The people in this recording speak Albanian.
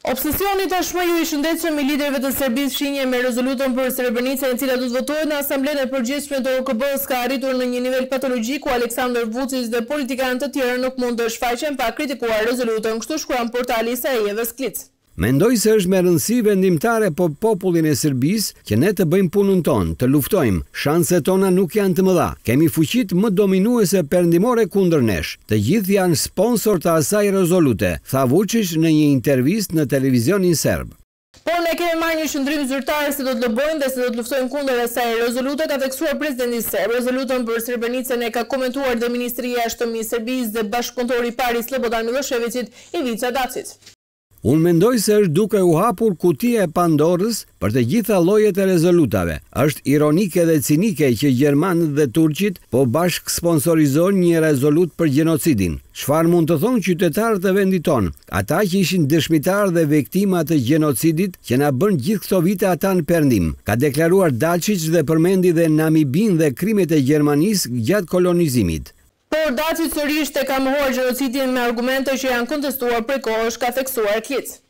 Obsesioni tashmë ju i shëndetshëm i liderëve të Serbisë fshinje me rezolutën për Srebrenicën, e cila do të votohet në Asamblenë e Përgjithshme të OKB-s, ka arritur në një nivel patologjik ku Aleksandar Vučić dhe politikanë të tjerë nuk mund të shfaqen pa kritikuar rezolutën, kështu shkruan portali Sarajevës Klic. Mendoj se është me rëndësi vendimtare për popullin e Serbisë që ne të bëjmë punën tonë, të luftojmë. Shanset tona nuk janë të mëdha. Kemi fuqit më dominuese perëndimore kundër nesh. Të gjithë janë sponsor të asaj rezolute, tha Vučić në një intervistë në televizionin serb. Por ne kemi marrë një shëndrim zyrtar se do të lëbojnë dhe se do të luftojnë kundër asaj rezolute, ka theksuar presidenti serb. Rezolutën për Srebrenicën e ka komentuar dhe Ministri i Jashtëm i Serbisë dhe bashkëpunëtori i parë i Slobodan Miloševićit, Ivica Dačić. Unë mendoj se është duke u hapur kutia e Pandorës për të gjitha llojet e rezolutave. Është ironike dhe cinike që gjermanët dhe turqit po bashkë sponsorizojnë një rezolut për gjenocidin. Çfarë mund të thonë qytetarët e vendit tonë? Ata që ishin dëshmitarë dhe viktima të gjenocidit që na bën gjithë këto vite ata në perëndim. Ka deklaruar Dačić dhe përmendi dhe Namibin dhe krimet e Gjermanisë gjatë kolonizimit. Por Dačić sërish ka mohuar gjenocidin me argumente që janë kontestuar prej kohësh, ka theksuar Klic.